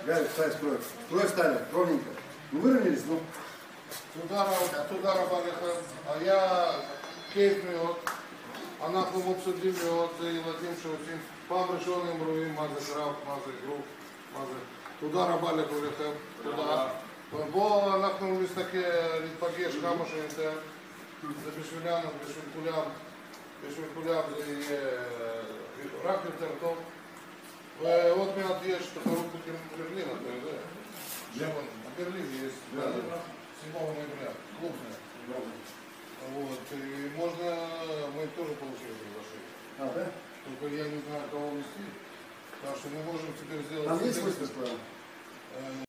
Гарик, встань, строй. Строй встали, ровненько. Ну выровнялись, ну. תודה רבה לך. היה כיף מאוד. אנחנו מבסוטים מאוד, זה ילדים שעושים. פעם ראשונה הם רואים מה זה קרב, מה זה גרוף, מה זה. תודה רבה לכולכם. תודה. בואו אנחנו נתפגש כמה שיותר. זה בשבילנו, בשביל כולם. בשביל כולם זה יהיה רק יותר טוב. ועוד מעט יש תחרות בברלין, אתה יודע. בברלין יש. Седьмого ноября, клубная. Вот, и можно, мы тоже получили приглашение. А, да? Только я не знаю, кого вести. Так что мы можем теперь сделать... Там есть выставка?